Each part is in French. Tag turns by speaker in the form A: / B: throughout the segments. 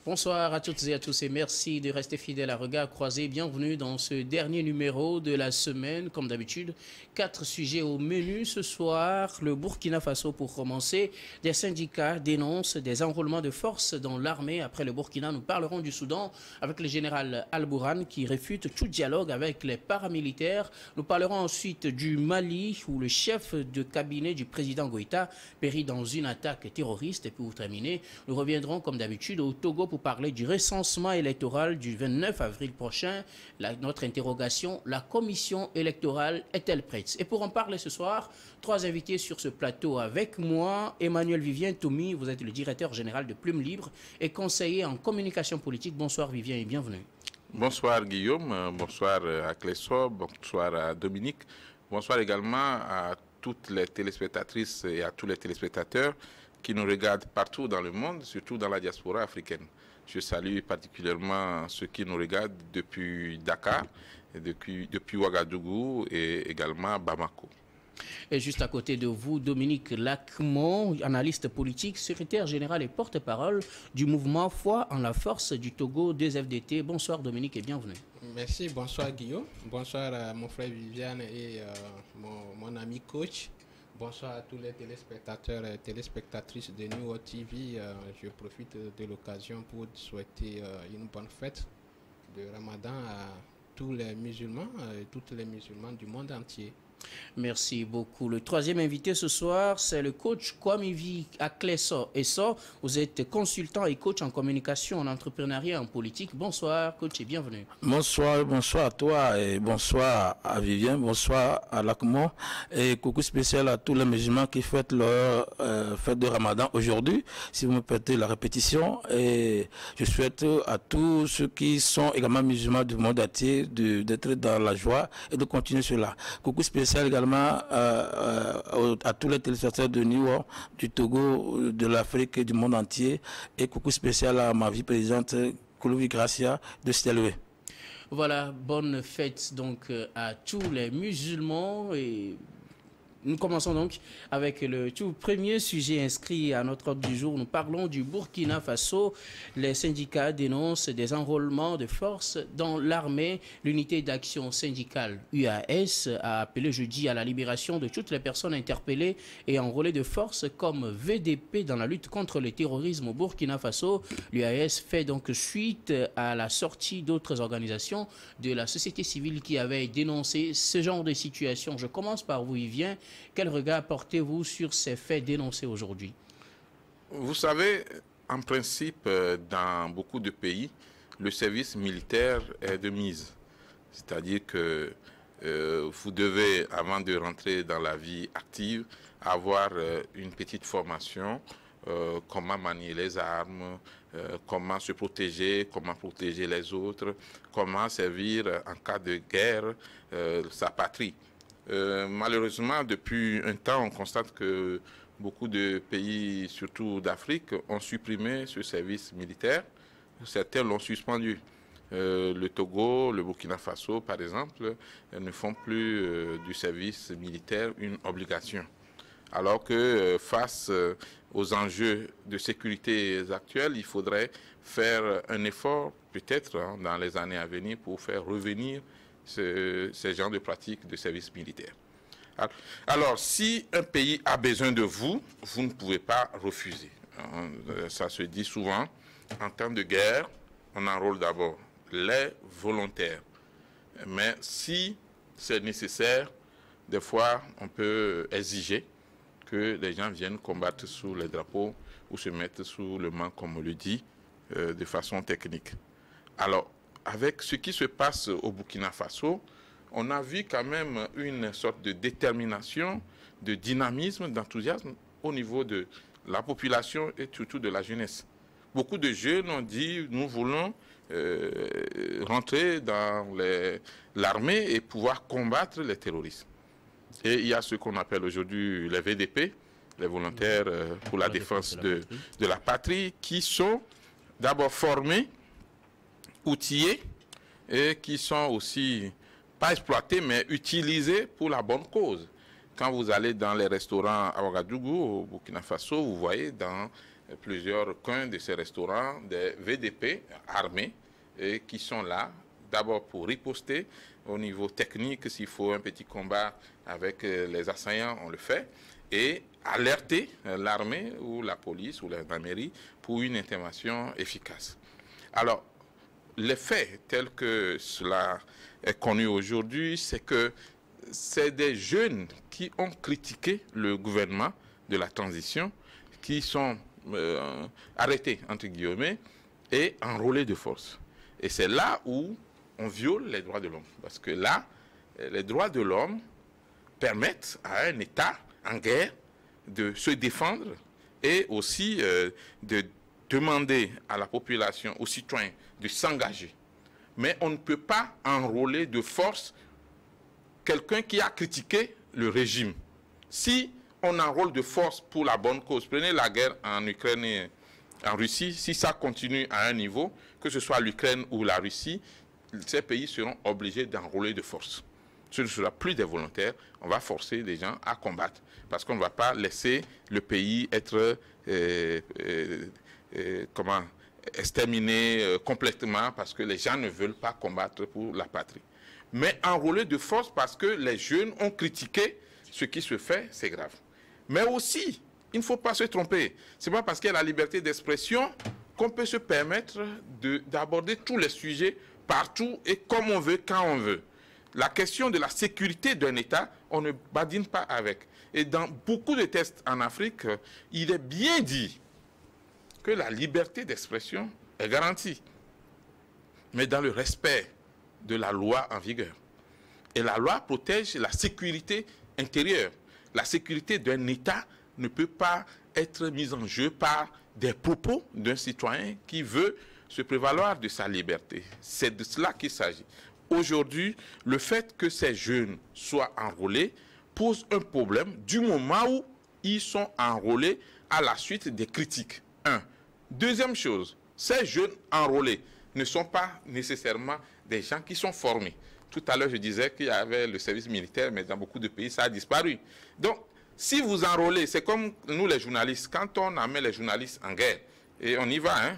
A: Bonsoir à toutes et à tous et merci de rester fidèles à Regard Croisé. Bienvenue dans ce dernier numéro de la semaine. Comme d'habitude, 4 sujets au menu ce soir. Le Burkina Faso pour commencer. Des syndicats dénoncent des enrôlements de force dans l'armée. Après le Burkina, nous parlerons du Soudan avec le général Al-Bourhan qui réfute tout dialogue avec les paramilitaires. Nous parlerons ensuite du Mali où le chef de cabinet du président Goïta périt dans une attaque terroriste. Et puis pour terminer, nous reviendrons comme d'habitude au Togo pour parler du recensement électoral du 29 avril prochain. Notre interrogation, la commission électorale est-elle prête? Et pour en parler ce soir, 3 invités sur ce plateau avec moi. Emmanuel Vivien Toumi, vous êtes le directeur général de Plume Libre et conseiller en communication politique. Bonsoir Vivien et bienvenue.
B: Bonsoir Guillaume, bonsoir à Clesso, bonsoir à Dominique, bonsoir également à toutes les téléspectatrices et à tous les téléspectateurs qui nous regardent partout dans le monde, surtout dans la diaspora africaine. Je salue particulièrement ceux qui nous regardent depuis Dakar, depuis Ouagadougou et également Bamako.
A: Et juste à côté de vous, Dominique Lacmont, analyste politique, secrétaire général et porte-parole du mouvement Foi en la force du Togo 2FDT. Bonsoir Dominique et bienvenue.
C: Merci, bonsoir Guillaume, bonsoir à mon frère Viviane et mon ami coach. Bonsoir à tous les téléspectateurs et téléspectatrices de New World TV. Je profite de l'occasion pour souhaiter une bonne fête de Ramadan à tous les musulmans et toutes les musulmans du monde entier.
A: Merci beaucoup. Le troisième invité ce soir, c'est le coach Kwamivi Akleso Eso. Vous êtes consultant et coach en communication, en entrepreneuriat et en politique. Bonsoir, coach, et bienvenue.
D: Bonsoir, bonsoir à toi et bonsoir à Vivien, bonsoir à Lacmont et coucou spécial à tous les musulmans qui fêtent leur fête de Ramadan aujourd'hui, si vous me permettez la répétition. Et je souhaite à tous ceux qui sont également musulmans du monde entier d'être dans la joie et de continuer cela. Coucou spécial également à tous les téléspectateurs de New York, du Togo, de l'Afrique et du monde entier. Et coucou spécial à ma vice-présidente Koulouvi Gracia de Stelwe.
A: Voilà, bonne fête donc à tous les musulmans et nous commençons donc avec le tout premier sujet inscrit à notre ordre du jour. Nous parlons du Burkina Faso. Les syndicats dénoncent des enrôlements de force dans l'armée. L'unité d'action syndicale UAS a appelé jeudi à la libération de toutes les personnes interpellées et enrôlées de force comme VDP dans la lutte contre le terrorisme au Burkina Faso. L'UAS fait donc suite à la sortie d'autres organisations de la société civile qui avaient dénoncé ce genre de situation. Je commence par vous, Yvien. Quel regard portez-vous sur ces faits dénoncés aujourd'hui?
B: Vous savez, en principe, dans beaucoup de pays, le service militaire est de mise. C'est-à-dire que vous devez, avant de rentrer dans la vie active, avoir une petite formation, comment manier les armes, comment se protéger, comment protéger les autres, comment servir en cas de guerre sa patrie. Malheureusement, depuis un temps, on constate que beaucoup de pays, surtout d'Afrique, ont supprimé ce service militaire. Certains l'ont suspendu. Le Togo, le Burkina Faso, par exemple, ne font plus du service militaire une obligation. Alors que face aux enjeux de sécurité actuels, il faudrait faire un effort, peut-être dans les années à venir, pour faire revenir ces genres de pratiques de service militaire. Alors, si un pays a besoin de vous, vous ne pouvez pas refuser. Ça se dit souvent, en temps de guerre, on enrôle d'abord les volontaires. Mais si c'est nécessaire, des fois, on peut exiger que les gens viennent combattre sous les drapeaux ou se mettre sous le manche, comme on le dit, de façon technique. Alors, avec ce qui se passe au Burkina Faso, on a vu quand même une sorte de détermination, de dynamisme, d'enthousiasme au niveau de la population et surtout de la jeunesse. Beaucoup de jeunes ont dit, nous voulons rentrer dans l'armée et pouvoir combattre les terroristes. Et il y a ce qu'on appelle aujourd'hui les VDP, les volontaires pour la défense de la patrie, qui sont d'abord formés, outillés et qui sont aussi, pas exploités, mais utilisés pour la bonne cause. Quand vous allez dans les restaurants à Ouagadougou, au Burkina Faso, vous voyez dans qu'un de ces restaurants, des VDP armés, et qui sont là, d'abord pour riposter au niveau technique, s'il faut un petit combat avec les assaillants, on le fait, et alerter l'armée ou la police ou la gendarmerie pour une intervention efficace. Alors, les faits tels que cela est connu aujourd'hui, c'est que c'est des jeunes qui ont critiqué le gouvernement de la transition, qui sont arrêtés, entre guillemets, et enrôlés de force. Et c'est là où on viole les droits de l'homme. Parce que là, les droits de l'homme permettent à un État en guerre de se défendre et aussi de demander à la population, aux citoyens, de s'engager. Mais on ne peut pas enrôler de force quelqu'un qui a critiqué le régime. Si on enrôle de force pour la bonne cause, prenez la guerre en Ukraine et en Russie, si ça continue à un niveau, que ce soit l'Ukraine ou la Russie, ces pays seront obligés d'enrôler de force. Ce ne sera plus des volontaires, on va forcer les gens à combattre. Parce qu'on ne va pas laisser le pays être exterminé complètement parce que les gens ne veulent pas combattre pour la patrie. Mais enrôler de force parce que les jeunes ont critiqué ce qui se fait, c'est grave. Mais aussi, il ne faut pas se tromper. Ce n'est pas parce qu'il y a la liberté d'expression qu'on peut se permettre d'aborder tous les sujets partout et comme on veut, quand on veut. La question de la sécurité d'un État, on ne badine pas avec. Et dans beaucoup de textes en Afrique, il est bien dit que la liberté d'expression est garantie, mais dans le respect de la loi en vigueur. Et la loi protège la sécurité intérieure. La sécurité d'un État ne peut pas être mise en jeu par des propos d'un citoyen qui veut se prévaloir de sa liberté. C'est de cela qu'il s'agit. Aujourd'hui, le fait que ces jeunes soient enrôlés pose un problème du moment où ils sont enrôlés à la suite des critiques. Deuxième chose, ces jeunes enrôlés ne sont pas nécessairement des gens qui sont formés. Tout à l'heure, je disais qu'il y avait le service militaire, mais dans beaucoup de pays, ça a disparu. Donc, si vous enrôlez, c'est comme nous les journalistes. Quand on amène les journalistes en guerre, et on y va, hein,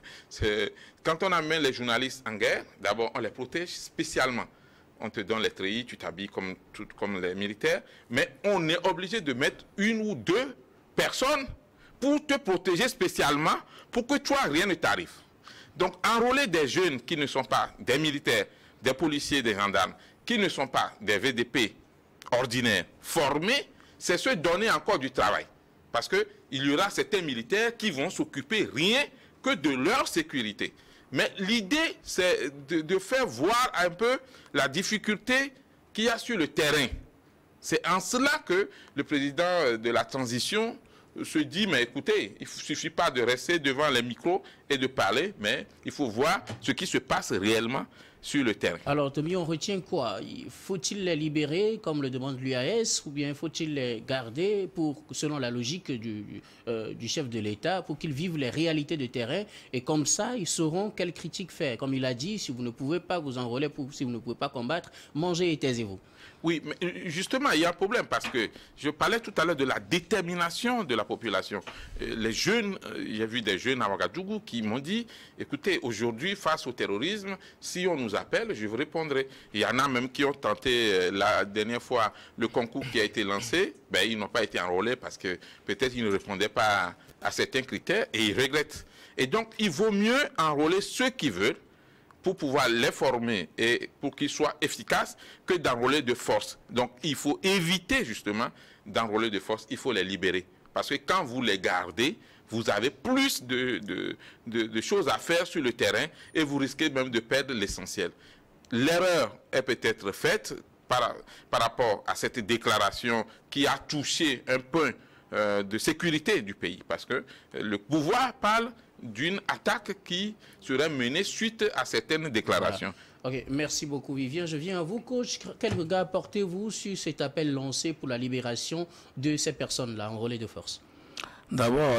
B: quand on amène les journalistes en guerre, d'abord, on les protège spécialement. On te donne les treillis, tu t'habilles comme les militaires, mais on est obligé de mettre une ou deux personnes pour te protéger spécialement, pour que toi, rien ne t'arrive. Donc, enrôler des jeunes qui ne sont pas des militaires, des policiers, des gendarmes, qui ne sont pas des VDP ordinaires, formés, c'est se donner encore du travail. Parce qu'il y aura certains militaires qui vont s'occuper rien que de leur sécurité. Mais l'idée, c'est de faire voir un peu la difficulté qu'il y a sur le terrain. C'est en cela que le président de la transition se dit, mais écoutez, il ne suffit pas de rester devant les micros et de parler, mais il faut voir ce qui se passe réellement sur le terrain.
A: Alors, Tomi, on retient quoi? Faut-il les libérer, comme le demande l'UAS, ou bien faut-il les garder, selon la logique du chef de l'État, pour qu'ils vivent les réalités de terrain, et comme ça, ils sauront quelles critiques faire. Comme il a dit, si vous ne pouvez pas vous enrôler, si vous ne pouvez pas combattre, mangez et taisez-vous.
B: Oui, mais justement, il y a un problème parce que je parlais tout à l'heure de la détermination de la population. Les jeunes, j'ai vu des jeunes à Ouagadougou qui m'ont dit, écoutez, aujourd'hui, face au terrorisme, si on nous appelle, je vous répondrai. Il y en a même qui ont tenté la dernière fois le concours qui a été lancé, ben, ils n'ont pas été enrôlés parce que peut-être ils ne répondaient pas à certains critères et ils regrettent. Et donc, il vaut mieux enrôler ceux qui veulent pour pouvoir les former et pour qu'ils soient efficaces que d'enrôler de force. Donc, il faut éviter justement d'enrôler de force, il faut les libérer. Parce que quand vous les gardez, vous avez plus de choses à faire sur le terrain et vous risquez même de perdre l'essentiel. L'erreur est peut-être faite par rapport à cette déclaration qui a touché un point de sécurité du pays. Parce que le pouvoir parle d'une attaque qui serait menée suite à certaines déclarations.
A: Voilà. Ok, merci beaucoup Vivien. Je viens à vous, coach. Quel regard portez-vous sur cet appel lancé pour la libération de ces personnes-là enrôlées de force?
D: D'abord,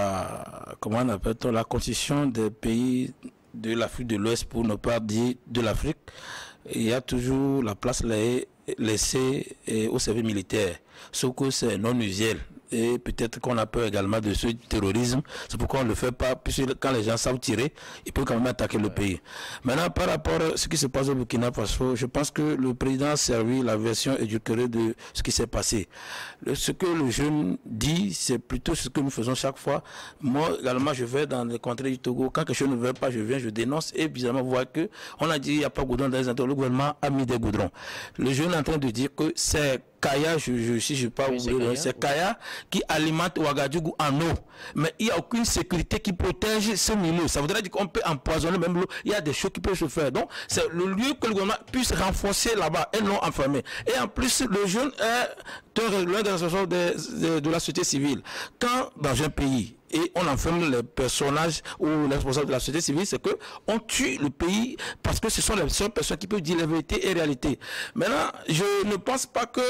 D: comment on appelle-t-on, la constitution des pays de l'Afrique de l'Ouest, pour ne pas dire de l'Afrique, il y a toujours la place laissée au service militaire, sauf que c'est non usuel. et peut-être qu'on a peur également de ce terrorisme. C'est pourquoi on ne le fait pas, puisque quand les gens savent tirer, ils peuvent quand même attaquer le pays. Maintenant, par rapport à ce qui se passe au Burkina Faso, je pense que le président a servi la version édulcorée de ce qui s'est passé. Ce que le jeune dit, c'est plutôt ce que nous faisons chaque fois. Moi, également, je vais dans les contrées du Togo. Quand quelque chose ne va pas, je viens, je dénonce, et bizarrement, vous voyez que on a dit il n'y a pas de goudron dans les endroits. Le gouvernement a mis des goudrons. Le jeune est en train de dire que c'est Kaya, si je ne pas oublier, c'est Kaya qui alimente Ouagadougou en eau. Mais il n'y a aucune sécurité qui protège ce milieu. Ça voudrait dire qu'on peut empoisonner même l'eau. Il y a des choses qui peuvent se faire. Donc, c'est le lieu que le gouvernement puisse renforcer là-bas et non enfermer. Et en plus, le jeune est l'un des responsables de la société civile. Quand dans un pays, et on enferme les personnages ou les responsables de la société civile, c'est que on tue le pays parce que ce sont les seules personnes qui peuvent dire la vérité et la réalité. Maintenant, je ne pense pas que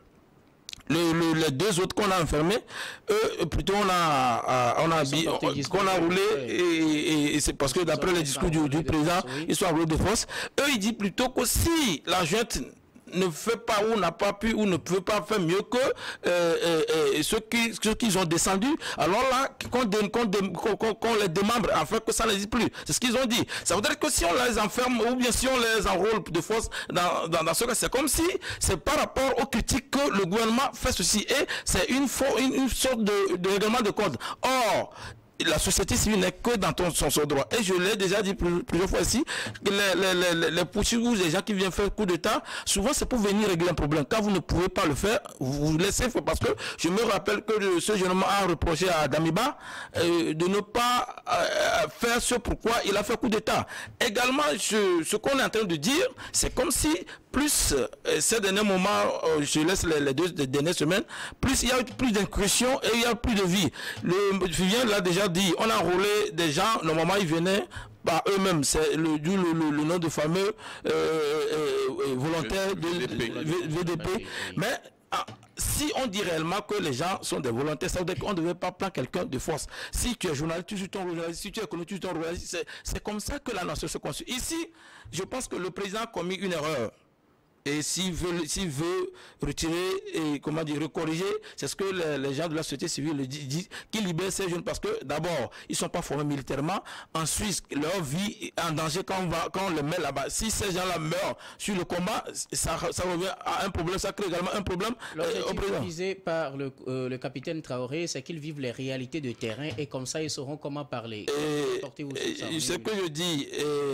D: les deux autres qu'on a enfermés, eux, plutôt qu'on a roulé, et c'est parce que d'après les discours du président, ils sont roulés de force. Eux, ils disent plutôt que si la junte ne fait pas ou n'a pas pu ou ne peut pas faire mieux que ceux qui ont descendu, alors là, qu'on les démembre, afin que ça n'existe plus. C'est ce qu'ils ont dit. Ça veut dire que si on les enferme ou bien si on les enrôle de force dans ce cas, c'est comme si c'est par rapport aux critiques que le gouvernement fait ceci. Et c'est une sorte de règlement de compte. Or, la société civile n'est que dans son droit. Et je l'ai déjà dit plusieurs fois ici, les poursuites ou les gens qui viennent faire coup d'État, souvent c'est pour venir régler un problème. Quand vous ne pouvez pas le faire, vous laissez faire. Parce que je me rappelle que ce jeune homme a reproché à Damiba de ne pas faire ce pourquoi il a fait coup d'État. Également, ce qu'on est en train de dire, c'est comme si plus ces derniers moments, je laisse les deux dernières semaines, plus il y a plus d'incursion et il y a plus de vie. Vivien l'a déjà dit, on a enrôlé des gens, normalement ils venaient par eux-mêmes, c'est le nom de fameux volontaires de VDP. Mais si on dit réellement que les gens sont des volontaires, ça veut dire qu'on ne devait pas prendre quelqu'un de force. Si tu es journaliste, tu es ton journaliste. Si tu es économiste, tu es ton journaliste. C'est comme ça que la nation se construit. Ici, je pense que le président a commis une erreur. Et s'il veut retirer et comment dire corriger, c'est ce que les gens de la société civile disent, qu'ils libèrent ces jeunes parce que d'abord ils sont pas formés militairement, ensuite leur vie est en danger quand on les met là-bas. Si ces gens-là meurent sur le combat, ça revient à un problème, ça crée également un problème au président.
A: Visé par le capitaine Traoré, c'est qu'ils vivent les réalités de terrain et comme ça ils sauront comment parler.
D: Ce que je dis,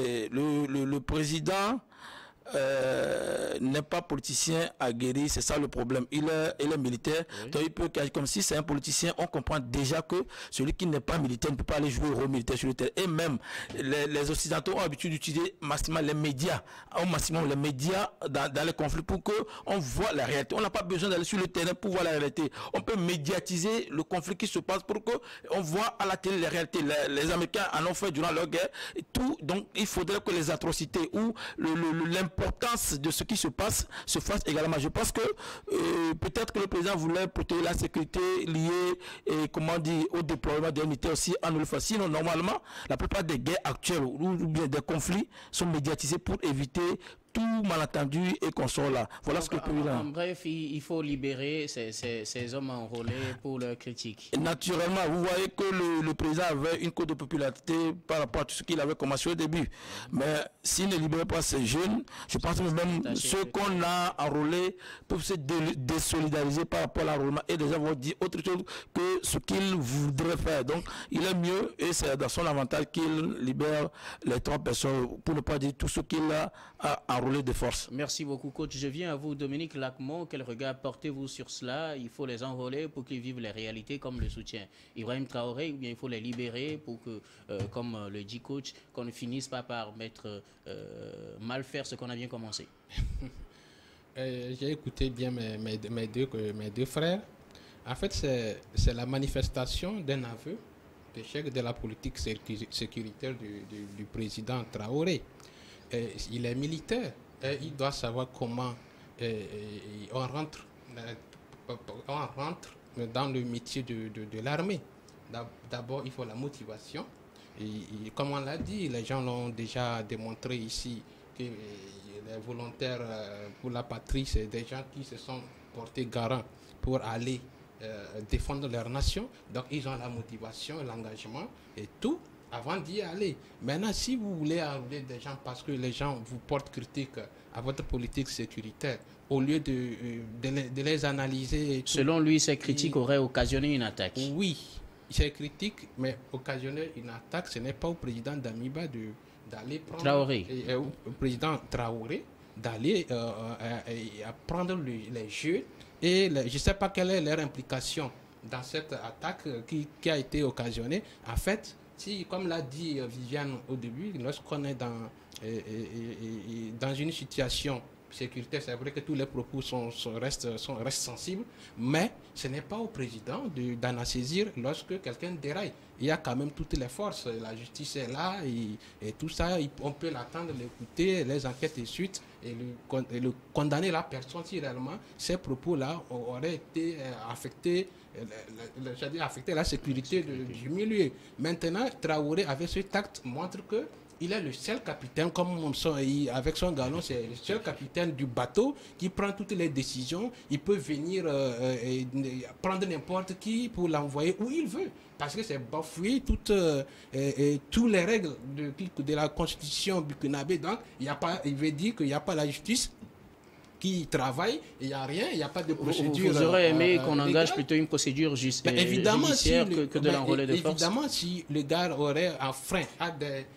D: le président n'est pas politicien aguerri, c'est ça le problème. Il est militaire, oui. Donc il peut comme si c'est un politicien, on comprend déjà que celui qui n'est pas militaire ne peut pas aller jouer au rôle militaire sur le terrain. Et même les Occidentaux ont l'habitude d'utiliser massivement les médias, dans les conflits pour qu'on voit la réalité. On n'a pas besoin d'aller sur le terrain pour voir la réalité. On peut médiatiser le conflit qui se passe pour qu'on voit à la télé la réalité. Les Américains en ont fait durant leur guerre et tout. Donc il faudrait que les atrocités ou l'importance de ce qui se passe se fasse également. Je pense que peut-être que le président voulait protéger la sécurité liée au déploiement des unités aussi en le faisant. Sinon, normalement, la plupart des guerres actuelles ou bien des conflits sont médiatisés pour éviter tout malentendu et qu'on soit là. Voilà. Donc, ce que le président...
A: En bref, il faut libérer ces hommes enrôlés pour leurs critiques.
D: Naturellement, vous voyez que le président avait une cote de popularité par rapport à tout ce qu'il avait commencé au début. Mais s'il ne libère pas ces jeunes, je pense que même ceux qu'on a enrôlés peuvent se désolidariser par rapport à l'enrôlement et déjà vont dire autre chose que ce qu'ils voudraient faire. Donc, il est mieux et c'est dans son avantage qu'il libère les 3 personnes pour ne pas dire tout ce qu'il a enrôlé de force.
A: Merci beaucoup, coach. Je viens à vous, Dominique Lacmont. Quel regard portez-vous sur cela? Il faut les enrôler pour qu'ils vivent les réalités comme le soutien Ibrahim Traoré, ou bien il faut les libérer pour que, comme le dit coach, qu'on ne finisse pas par mal faire ce qu'on a bien commencé.
C: J'ai écouté bien mes deux frères. En fait, c'est la manifestation d'un aveu d'échec de la politique sécuritaire du président Traoré. Il est militaire et il doit savoir comment on rentre dans le métier de l'armée. D'abord, il faut la motivation. Et comme on l'a dit, les gens l'ont déjà démontré ici, que les volontaires pour la patrie, c'est des gens qui se sont portés garants pour aller défendre leur nation. Donc, ils ont la motivation, l'engagement et tout avant d'y aller. Maintenant, si vous voulez enrôler des gens parce que les gens vous portent critique à votre politique sécuritaire, au lieu de les analyser...
A: Selon lui, ces critiques auraient occasionné une attaque.
C: Oui, ces critiques, mais occasionner une attaque, ce n'est pas au président d'Amiba d'aller prendre...
A: Traoré.
C: Au président Traoré d'aller prendre les jeux. Et je ne sais pas quelle est leur implication dans cette attaque qui a été occasionnée. En fait, si, comme l'a dit Viviane au début, lorsqu'on est dans une situation sécuritaire, c'est vrai que tous les propos restent sensibles, mais ce n'est pas au président d'en saisir lorsque quelqu'un déraille. Il y a quand même toutes les forces, la justice est là et tout ça, on peut l'attendre, l'écouter, les enquêtes et suite, et le condamner la personne si réellement ces propos-là auraient été affectés, affecter la sécurité du milieu. Maintenant, Traoré, avec ce acte, montre que il est le seul capitaine, avec son galon, c'est le seul capitaine du bateau qui prend toutes les décisions. Il peut venir prendre n'importe qui pour l'envoyer où il veut. Parce que c'est bafouer toutes les règles de la constitution burkinabé. Donc, il veut dire qu'il n'y a pas la justice qui travaille, il n'y a rien, il n'y a pas de procédure.
A: Vous aurez aimé qu'on engage plutôt une procédure judiciaire que de l'enrôler de force.
C: Évidemment, si le gars aurait un frein à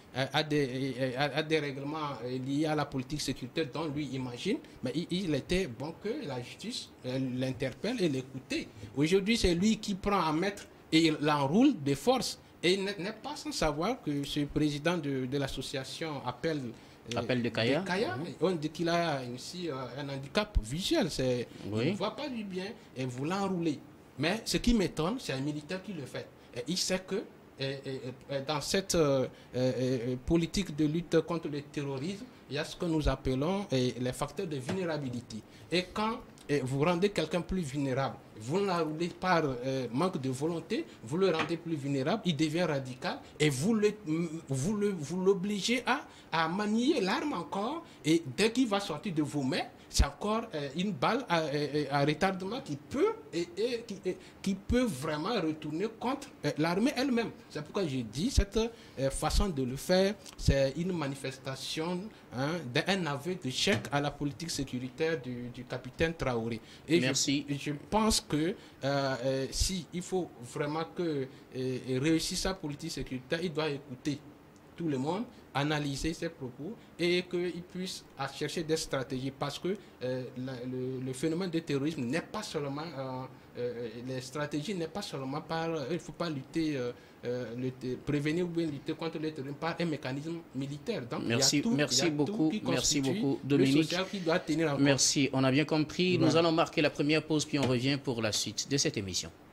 C: des règlements liés à la politique sécuritaire dont lui imagine, mais il était bon que la justice l'interpelle et l'écoute. Aujourd'hui, c'est lui qui prend un maître et il l'enroule de force. Et il n'est pas sans savoir que ce président de l'association appelle
A: de Kaya.
C: On dit qu'il a aussi un handicap visuel. Il ne voit pas du bien et vous l'enroulez. Mais ce qui m'étonne, c'est un militaire qui le fait. Et il sait que dans cette politique de lutte contre le terrorisme, il y a ce que nous appelons les facteurs de vulnérabilité. Et quand vous rendez quelqu'un plus vulnérable, vous l'enroulez par manque de volonté, vous le rendez plus vulnérable, il devient radical et vous l'obligez à manier l'arme encore, et dès qu'il va sortir de vos mains, c'est encore une balle à retardement qui peut vraiment retourner contre l'armée elle-même. C'est pourquoi je dis cette façon de le faire, c'est une manifestation d'un aveu d'échec à la politique sécuritaire du capitaine Traoré. Et
A: merci.
C: Je pense que il faut vraiment que réussir sa politique sécuritaire, il doit écouter tout le monde, analyser ses propos et qu'il puisse chercher des stratégies, parce que le phénomène de terrorisme n'est pas seulement les stratégies n'est pas seulement il ne faut pas lutter prévenir ou bien lutter contre le terrorisme par un mécanisme militaire. Donc,
A: merci beaucoup Dominique.
C: Le social qui doit tenir en compte.
A: Merci, on a bien compris. Nous allons marquer la première pause puis on revient pour la suite de cette émission.